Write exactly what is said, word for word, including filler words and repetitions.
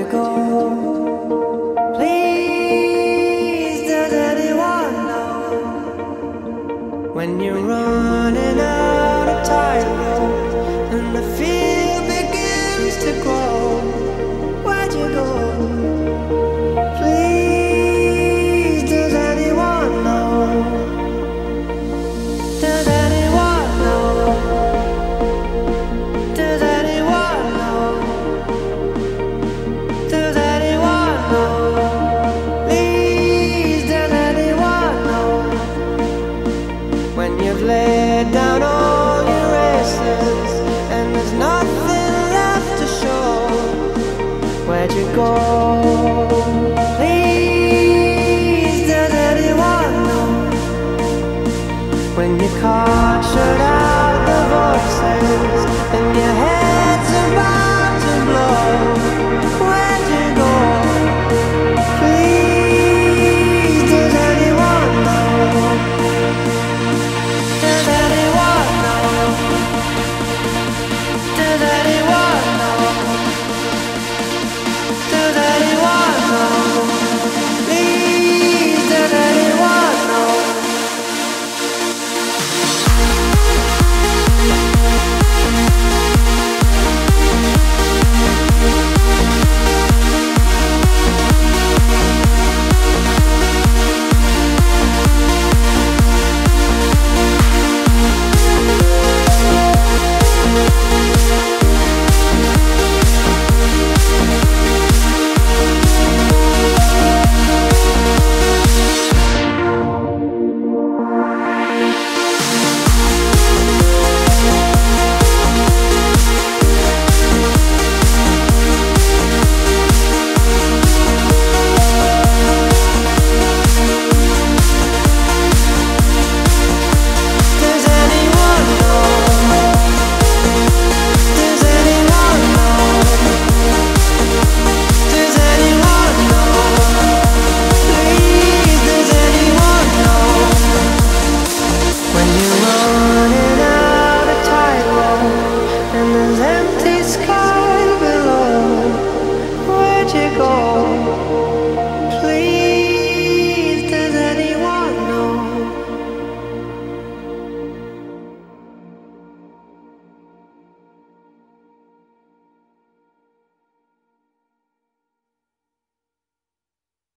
you go? Please, does anyone know when you're running out of tightrope and the fear begins to grow? Where'd you go? Please, does anyone know? Does anyone know? Does anyone know? Does anyone know? Please, does anyone know? When you've laid down all your races and there's nothing left to show, where'd you go? Please, does anyone know? When you can't shut out the voices and your head's about to blow,